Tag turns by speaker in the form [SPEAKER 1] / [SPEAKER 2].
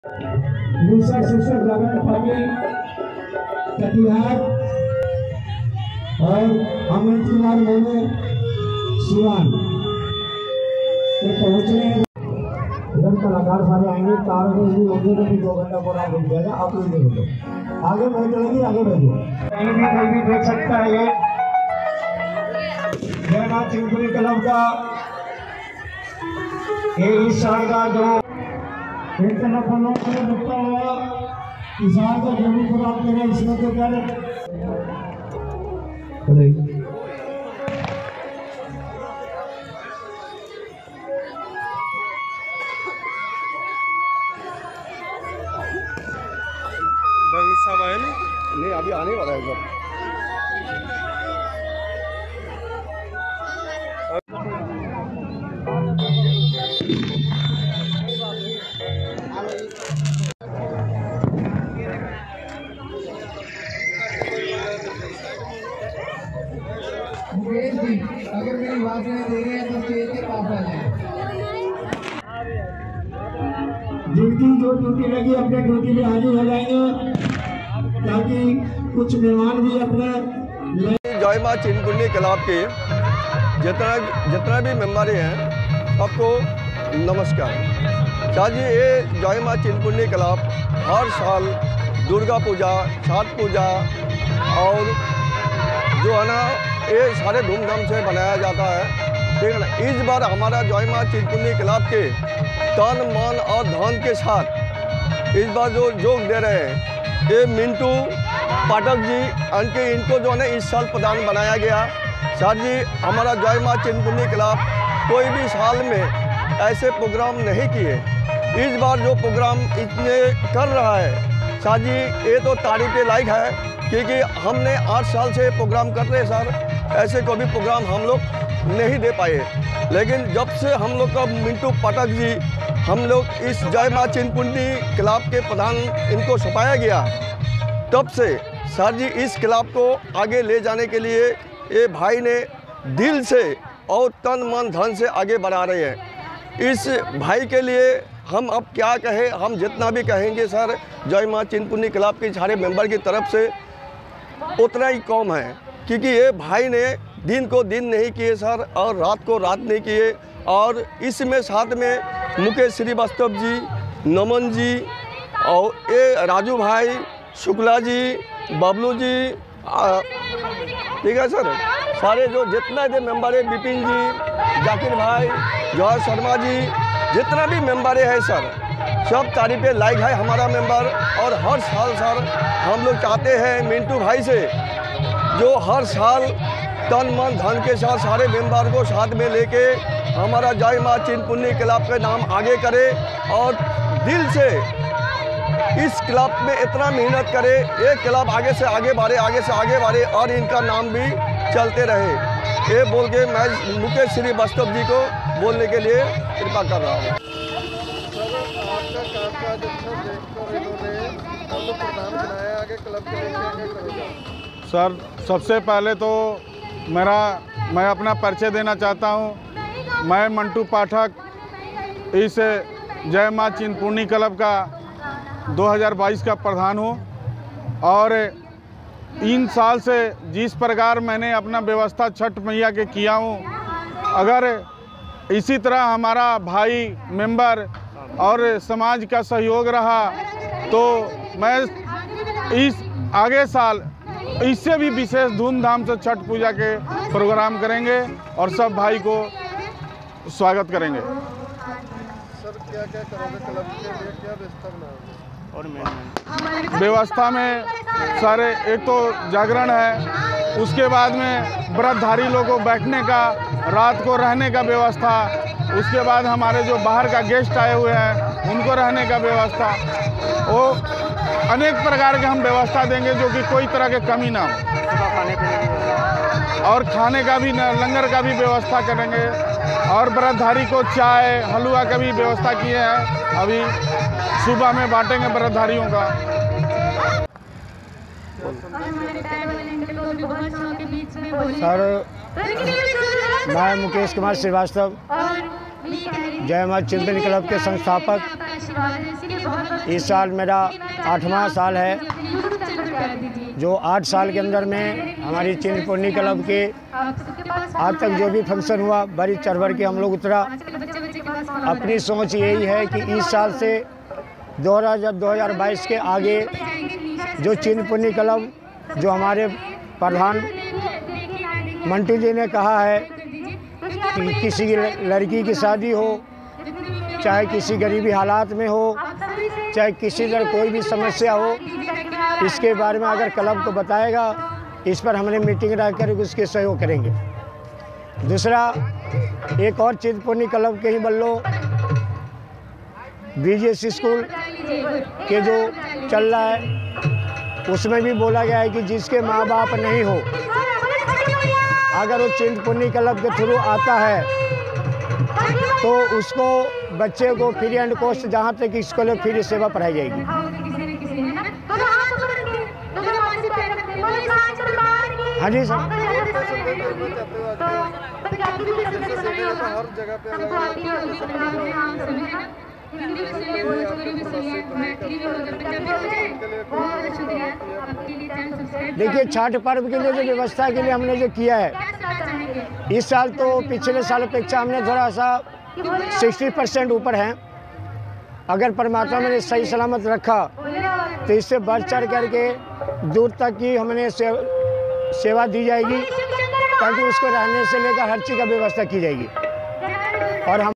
[SPEAKER 1] दूसरा शिक्षक लगन पानी कटिहार और अमित कुमार मोने शिवान ये पहुंचने इधर कलाकार सारे आएंगे। कार में भी होंगे तो 2 घंटा पूरा रुक जाएगा। आप लोग देखो आगे बढ़ जाएगी, आगे बढ़ो। कोई भी देख सकता है ये जयनाथ चिंपुरी क्लब का ये इस साल का जो एक तरफ हम लोग को रुकता हुआ किसान का जो भी प्रोग्राम करें इसमें तो क्या
[SPEAKER 2] सब है नहीं अभी आने वाला है सब।
[SPEAKER 1] अगर मेरी बात नहीं दे रहे हैं तो स्टेज के पास आ जाए। जिनकी जो ड्यूटी लगी अपने ड्यूटी में हाजिर हो जाएंगे ताकि कुछ मेहमान भी अपने
[SPEAKER 2] जय मां चिंतपूर्णी क्लब के जितना भी मेम्बर हैं सबको नमस्कार। शाह जी ये जय मां चिंतपूर्णी क्लब हर साल दुर्गा पूजा, छठ पूजा और जो है ना ये सारे धूमधाम से बनाया जाता है, ठीक है ना। इस बार हमारा जय मां चिंतपूर्णी क्लब के तन मन और धन के साथ इस बार जो योग दे रहे हैं ये मिंटू पाठक जी इनको जो है ना इस साल प्रधान बनाया गया। सर जी हमारा जय मां चिंतपूर्णी क्लब कोई भी साल में ऐसे प्रोग्राम नहीं किए, इस बार जो प्रोग्राम इतने कर रहा है सर जी ये तो तारीफ के लायक है, क्योंकि हमने 8 साल से प्रोग्राम कर रहे हैं सर, ऐसे कोई भी प्रोग्राम हम लोग नहीं दे पाए। लेकिन जब से हम लोग का मिंटू पाठक जी हम लोग इस जय मां चिंतपूर्णी क्लब के प्रधान इनको सौंपाया गया, तब से सर जी इस क्लब को आगे ले जाने के लिए ये भाई ने दिल से और तन मन धन से आगे बढ़ा रहे हैं। इस भाई के लिए हम अब क्या कहें, हम जितना भी कहेंगे सर जय मां चिंतपूर्णी क्लब के सारे मेंबर की तरफ से उतना ही कम है, क्योंकि ये भाई ने दिन को दिन नहीं किए सर और रात को रात नहीं किए। और इसमें साथ में मुकेश श्रीवास्तव जी, नमन जी और ये राजू भाई, शुक्ला जी, बबलू जी, ठीक है सर, सारे जो जितना भी मेंबर है, विपिन जी, जाकिर भाई, जवाहर शर्मा जी, जितना भी मेंबर है सर सब तारीफ़ लायक है हमारा मेंबर। और हर साल सर हम लोग चाहते हैं मिंटू भाई से जो हर साल तन मन धन के साथ सारे मेंबर को साथ में लेके हमारा जय मां चिंतपूर्णी क्लब का नाम आगे करे और दिल से इस क्लब में इतना मेहनत करे, ये क्लब आगे से आगे बढ़े, आगे से आगे बढ़े और इनका नाम भी चलते रहे। ये बोल के मैं मुकेश श्रीवास्तव जी को बोलने के लिए कृपा कर रहा हूँ।
[SPEAKER 3] सर सबसे पहले तो मैं अपना परिचय देना चाहता हूँ। मैं मंटू पाठक इस जय मां चिंतपूर्णी क्लब का 2022 का प्रधान हूँ और इन साल से जिस प्रकार मैंने अपना व्यवस्था छठ मैया के किया हूँ, अगर इसी तरह हमारा भाई मेंबर और समाज का सहयोग रहा तो मैं इस आगे साल इससे भी विशेष धूमधाम से छठ पूजा के प्रोग्राम करेंगे और सब भाई को स्वागत करेंगे।
[SPEAKER 2] सर क्या करोगे क्लब के लिए, क्या व्यवस्था बनाओगे? और
[SPEAKER 3] व्यवस्था में सारे एक तो जागरण है, उसके बाद में व्रतधारी लोगों को बैठने का, रात को रहने का व्यवस्था, उसके बाद हमारे जो बाहर का गेस्ट आए हुए हैं उनको रहने का व्यवस्था, वो अनेक प्रकार के हम व्यवस्था देंगे जो कि कोई तरह के कमी ना हो। और खाने का भी लंगर का भी व्यवस्था करेंगे और व्रतधारी को चाय हलवा का भी व्यवस्था किए हैं, अभी सुबह में बांटेंगे व्रतधारियों का।
[SPEAKER 1] सर मैं मुकेश कुमार श्रीवास्तव जय मां चिंतपुर्णी क्लब के संस्थापक। इस साल मेरा 8वां साल है, जो 8 साल के अंदर में हमारी चिंतपुर्णी क्लब के आज तक जो भी फंक्शन हुआ बड़ी चढ़ बढ़ के हम लोग उतरा। अपनी सोच यही है कि इस साल से 2022 के आगे जो चिंतपुर्णी क्लब, जो हमारे प्रधान मंटू जी ने कहा है कि किसी की लड़की की शादी हो, चाहे किसी गरीबी हालात में हो, चाहे किसी तरह कोई भी समस्या हो, इसके बारे में अगर क्लब को बताएगा, इस पर हमने मीटिंग रखकर उसके सहयोग करेंगे। दूसरा, एक और चिंतपुर्णी क्लब के ही बल्लो बीजीएस स्कूल के जो चल रहा है, उसमें भी बोला गया है कि जिसके माँ बाप नहीं हो, अगर वो चिंतपुर्णी क्लब के थ्रू आता है तो उसको बच्चे को फ्री एंड कॉस्ट, जहाँ तक स्कूल में फ्री सेवा पढ़ाई जाएगी। हाँ जी सर। देखिए, छठ पर्व के लिए जो व्यवस्था के लिए हमने जो किया है, इस साल तो पिछले साल अपेक्षा हमने थोड़ा सा 60% ऊपर हैं। अगर परमात्मा ने सही सलामत रखा तो इससे बढ़ चढ़ करके दूर तक की हमने सेवा दी जाएगी, ताकि उसको रहने से लेकर हर चीज़ का व्यवस्था की जाएगी। और हम